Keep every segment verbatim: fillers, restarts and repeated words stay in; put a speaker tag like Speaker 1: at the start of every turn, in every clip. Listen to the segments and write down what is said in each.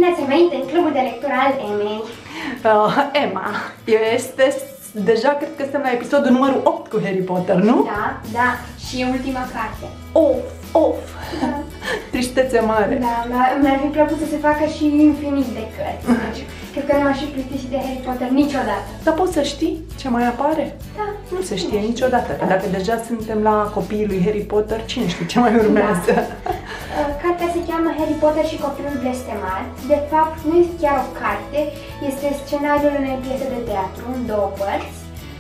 Speaker 1: bine ați venit în clubul de lectură al Emei.
Speaker 2: Uh, Emma, este deja, cred că suntem la episodul numărul opt cu Harry Potter, nu?
Speaker 1: Da, da, și e ultima carte.
Speaker 2: Of, of, da. Tristețe mare.
Speaker 1: Da, mi-ar fi plăcut să se facă și infinit de cărți. Deci, cred că nu m-aș fi plictisit de Harry Potter niciodată.
Speaker 2: Dar poți să știi ce mai apare?
Speaker 1: Da.
Speaker 2: Nu se știe niciodată, că dacă deja suntem la copiii lui Harry Potter, cine știe ce mai urmează? Da.
Speaker 1: Cartea se cheamă Harry Potter și copilul blestemat. De fapt, nu este chiar o carte, este scenariul unei piese de teatru, în două părți.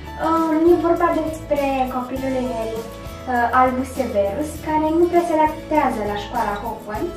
Speaker 1: E vorba despre copilul lui Harry, Albus Severus, care nu prea se adaptează la școala Hogwarts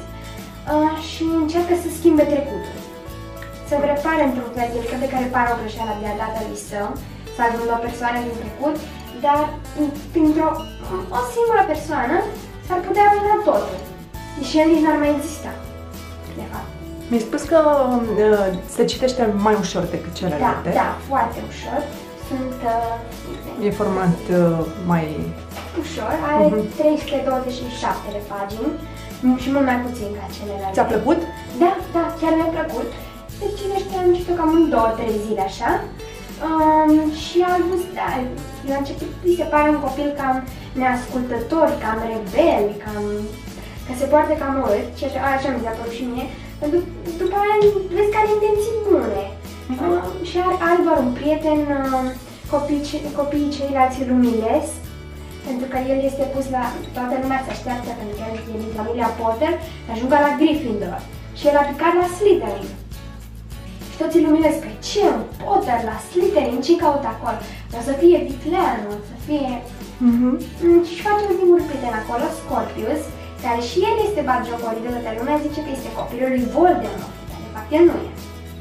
Speaker 1: și încearcă să schimbe trecutul. Se repare într-un fel, el crede că repară o greșeală de la tatălui său, salvând o persoană din trecut, dar printr-o o singură persoană s-ar putea arruina totul. Deși el nici n-ar mai exista, de fapt.
Speaker 2: Mi-ai spus că uh, se citește mai ușor decât celelalte.
Speaker 1: Da, da, foarte ușor. Sunt... Uh,
Speaker 2: e format uh, mai...
Speaker 1: ușor, are uh-huh. trei sute douăzeci și șapte de pagini și mult mai puțin ca celelalte.
Speaker 2: Ți-a plăcut?
Speaker 1: Da, da, chiar mi-a plăcut. Se citește, am citit cam în două, trei zile, așa. Um, și Albus, da, la început îi se pare un copil cam neascultător, cam rebel, cam... că se poartă cam urât, și așa, așa mi s-a părut și mie, pentru după aia vezi că are intenții bune. Uh-huh. uh, și are, are doar un prieten, uh, copii, copiii ceilalți îl umilesc, pentru că el este pus la... toată lumea se așteaptă, pentru că el e din familia Potter, să ajungă la Gryffindor. Și el a picat la Slytherin. Și toți îl umilesc, că ce, un Potter la Slytherin, ce caută acolo? O să fie viclean, o să fie... Uh-huh. Și face un singur prieten acolo, Scorpius, care și el este batjocorit de toată lumea, zice că este copilul lui Voldemort, dar de fapt el nu e.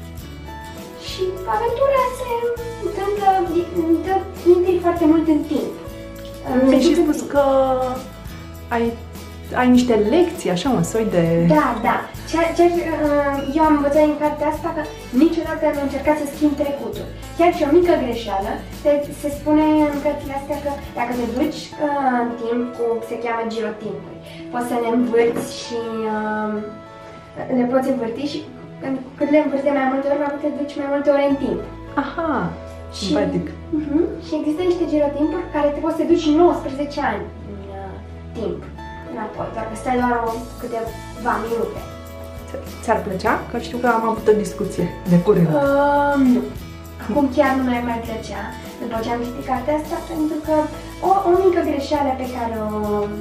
Speaker 1: Și aventura se întâmplă, dă intri foarte mult în timp.
Speaker 2: Mi-ai și spus că ai, ai niște lecții, așa, un soi de...
Speaker 1: Da, da. Ce, ce, eu am învățat în cartea asta că niciodată nu am încercat să schimb trecutul. Chiar și o mică greșeală, se, se spune în cărțile astea că dacă te duci uh, în timp, cu, se cheamă girotimpuri, poți să le învârți și uh, le poți învârti și cât le învârți mai multe ori, mai te duci mai multe ore în timp.
Speaker 2: Aha,
Speaker 1: și, uh-huh, și există niște girotimpuri care te poți să duci nouăsprezece ani în uh, timp înapoi, doar că stai doar o, câteva minute.
Speaker 2: Ți-ar plăcea? Că știu că am avut o discuție de curând.
Speaker 1: Uh, nu. Acum chiar nu mi-ar mai plăcea, după ce am citit cartea asta, pentru că o, o mică greșeală pe care o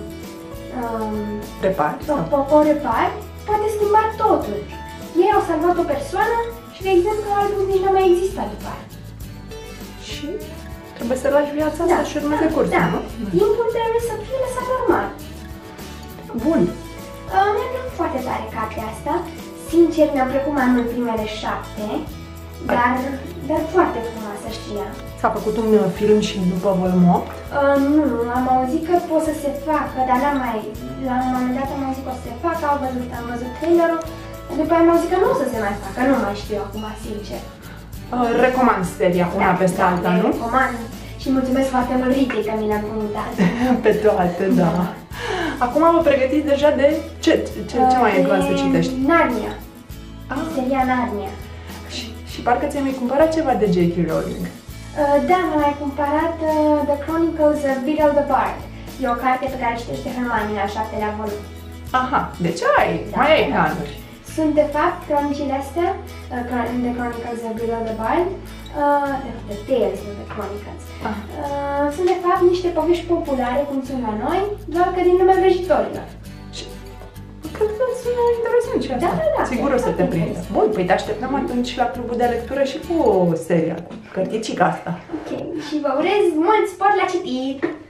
Speaker 1: um,
Speaker 2: repari,
Speaker 1: o, o, o repari poate schimba totul. Ei au salvat o persoană și, de exemplu, Albus nici nu mai existat după aia.
Speaker 2: Și trebuie să lași viața
Speaker 1: da,
Speaker 2: asta și urmeze
Speaker 1: da,
Speaker 2: cursul,
Speaker 1: da.
Speaker 2: nu?
Speaker 1: Timpul trebuie să fie lăsat normal.
Speaker 2: Bun.
Speaker 1: Uh, Mi-a plăcut foarte tare cartea asta. Sincer, mi-au plăcut mai mult primele șapte, dar, dar foarte frumoasă, știa.
Speaker 2: S-a făcut un film și după volumul opt?
Speaker 1: Uh, nu, am auzit că pot să se facă, dar n-am mai... La un moment dat am auzit că o să se facă, am văzut, am văzut trailerul, după aia am auzit că nu o să se mai facă, nu mai știu acum, sincer.
Speaker 2: Uh, recomand seria, una da, peste
Speaker 1: da,
Speaker 2: alta, nu?
Speaker 1: Recomand și mulțumesc foarte mult Ritei că mi le-am comentat.
Speaker 2: Pe toate, da. da. Acum vă pregătiți deja de ce, ce, ce mai e clar să citești?
Speaker 1: Narnia.
Speaker 2: Ah.
Speaker 1: Seria Narnia.
Speaker 2: Și, și parcă ți-ai mai cumpărat ceva de J K Rowling.
Speaker 1: Uh, da, m-am mai cumpărat uh, The Chronicles of Beedle the Bard. E o carte pe care citește Hermione la șaptelea volum.
Speaker 2: Aha, deci ai, da, mai ai planuri.
Speaker 1: Sunt de fapt cronicile astea, uh, The Chronicles of Beedle the Bard, uh, The Tales of the Chronicles. Ah. Uh, sunt de fapt niște povești populare, cum sunt la noi, doar că din lumea vrăjitorilor.
Speaker 2: Cred că sună interesant și asta.
Speaker 1: Da, da, da.
Speaker 2: Sigur o să te prindă. Bun, păi te așteptăm atunci la clubul de lectură și cu seria, cu cărticica asta.
Speaker 1: Ok, și vă urez mult spor la citit!